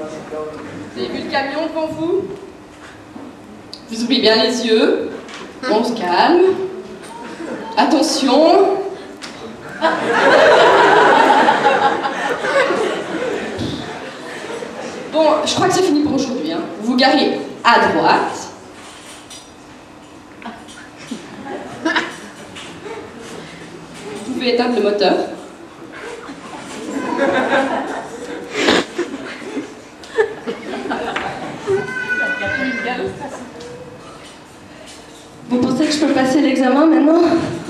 Vous avez vu le camion devant vous? Vous ouvrez bien les yeux. On se calme. Attention. Bon, je crois que c'est fini pour aujourd'hui. Hein. Vous vous garez à droite. Vous pouvez éteindre le moteur. Vous pensez que je peux passer l'examen maintenant?